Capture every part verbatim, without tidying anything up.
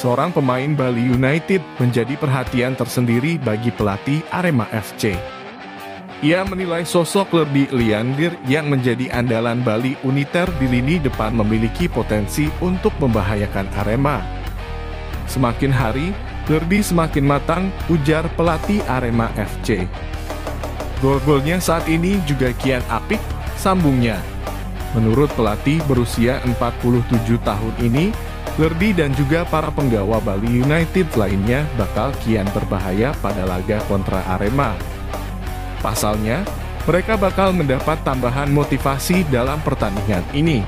seorang pemain Bali United menjadi perhatian tersendiri bagi pelatih Arema F C. Ia menilai sosok Lerdi Liandir yang menjadi andalan Bali United di lini depan memiliki potensi untuk membahayakan Arema. Semakin hari, Lerdi semakin matang, ujar pelatih Arema F C. Gol-golnya saat ini juga kian apik, sambungnya. Menurut pelatih berusia empat puluh tujuh tahun ini, Lerdi dan juga para penggawa Bali United lainnya bakal kian berbahaya pada laga kontra Arema. Pasalnya, mereka bakal mendapat tambahan motivasi dalam pertandingan ini.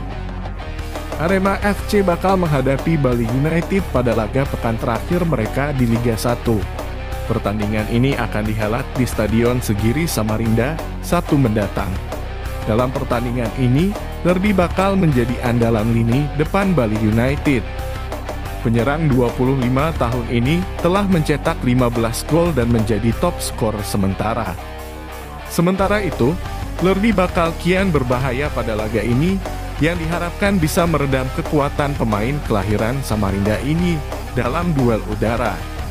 Arema F C bakal menghadapi Bali United pada laga pekan terakhir mereka di Liga satu. Pertandingan ini akan dihelat di Stadion Segiri Samarinda, Sabtu mendatang. Dalam pertandingan ini, Lerdi bakal menjadi andalan lini depan Bali United. Penyerang dua puluh lima tahun ini telah mencetak lima belas gol dan menjadi top skor sementara. Sementara itu, Lerdi bakal kian berbahaya pada laga ini, yang diharapkan bisa meredam kekuatan pemain kelahiran Samarinda ini dalam duel udara.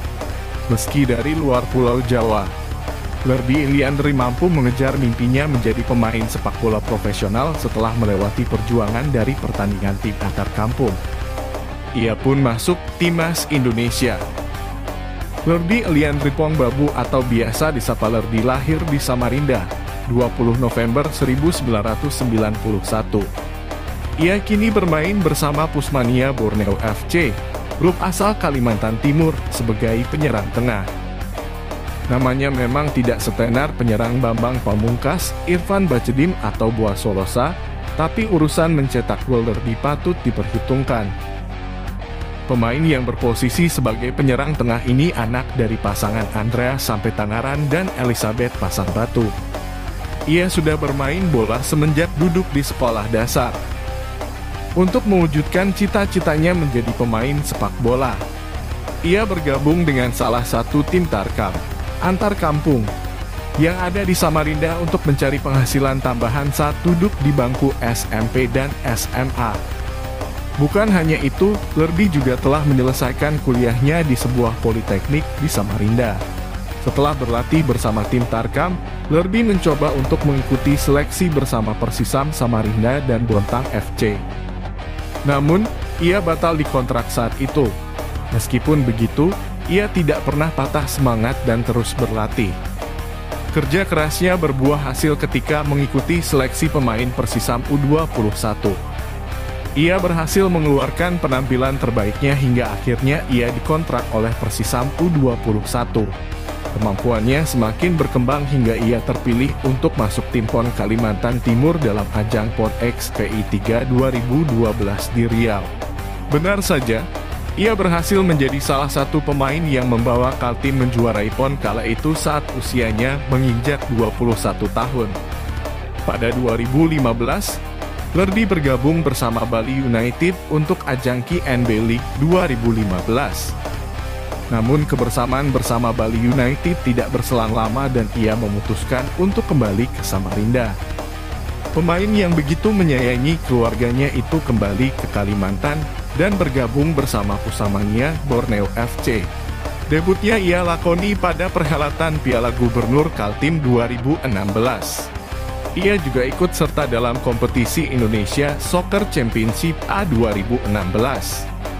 Meski dari luar Pulau Jawa, Lerdi Liandri mampu mengejar mimpinya menjadi pemain sepak bola profesional setelah melewati perjuangan dari pertandingan tim antar kampung. Ia pun masuk Timnas Indonesia. Lerdi Liandri Pongbabu atau biasa disapa Lerdi lahir di Samarinda, dua puluh November seribu sembilan ratus sembilan puluh satu. Ia kini bermain bersama Pusmania Borneo F C, klub asal Kalimantan Timur, sebagai penyerang tengah. Namanya memang tidak setenar penyerang Bambang Pamungkas, Irfan Bacedim atau Boa Solosa, tapi urusan mencetak gol Lerdi patut diperhitungkan. Pemain yang berposisi sebagai penyerang tengah ini anak dari pasangan Andrea Sampai Tangaran dan Elizabeth Pasangbatu. Ia sudah bermain bola semenjak duduk di sekolah dasar. Untuk mewujudkan cita-citanya menjadi pemain sepak bola, ia bergabung dengan salah satu tim Tarkam, antar kampung, yang ada di Samarinda untuk mencari penghasilan tambahan saat duduk di bangku S M P dan S M A. Bukan hanya itu, Lerdi juga telah menyelesaikan kuliahnya di sebuah politeknik di Samarinda. Setelah berlatih bersama tim Tarkam, Lerdi mencoba untuk mengikuti seleksi bersama Persisam Samarinda dan Bontang F C. Namun, ia batal dikontrak saat itu. Meskipun begitu, ia tidak pernah patah semangat dan terus berlatih. Kerja kerasnya berbuah hasil ketika mengikuti seleksi pemain Persisam U dua puluh satu. Ia berhasil mengeluarkan penampilan terbaiknya hingga akhirnya ia dikontrak oleh Persisam U dua puluh satu. Kemampuannya semakin berkembang hingga ia terpilih untuk masuk tim PON Kalimantan Timur dalam ajang PON X P I tiga dua ribu dua belas di Riau. Benar saja, ia berhasil menjadi salah satu pemain yang membawa Kaltim menjuarai PON kala itu saat usianya menginjak dua puluh satu tahun. Pada dua ribu lima belas, Lerdi bergabung bersama Bali United untuk ajang K N B League dua ribu lima belas. Namun kebersamaan bersama Bali United tidak berselang lama dan ia memutuskan untuk kembali ke Samarinda. Pemain yang begitu menyayangi keluarganya itu kembali ke Kalimantan dan bergabung bersama Pusamania Borneo F C. Debutnya ia lakoni pada perhelatan Piala Gubernur Kaltim dua ribu enam belas. Ia juga ikut serta dalam kompetisi Indonesia Soccer Championship A dua ribu enam belas.